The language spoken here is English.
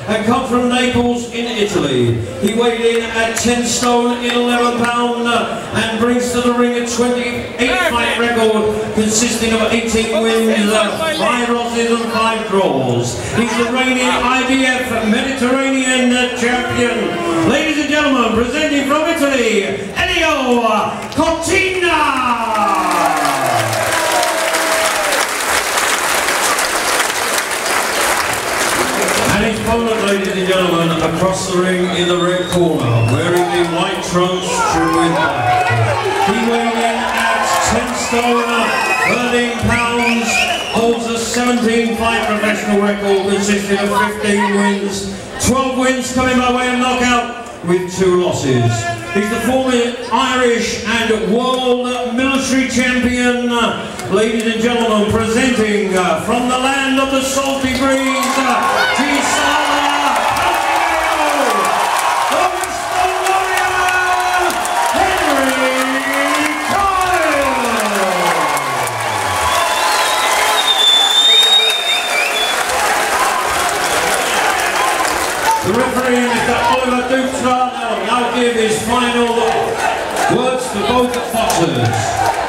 and come from Naples in Italy. He weighed in at 10 stone in 11 pound and brings to the ring a 28-fight record consisting of 18 wins, 5 losses and 5 draws. He's the reigning IBF Mediterranean champion. Ladies and gentlemen, presenting from Italy, Coyle.Cotena! And his opponent, ladies and gentlemen, across the ring in the red corner, wearing the white trunks trimmed with black. He weighed in at 10 stone, 13 pounds, holds a 17-fight professional record consisting of 15 wins, 12 wins coming by way of knockout with 2 losses. He's the former Irish and world military champion. Ladies and gentlemen, presenting from the land of the salty breeze, the referee, Mr. Coyle.Cotena, will now give his final words for both boxers.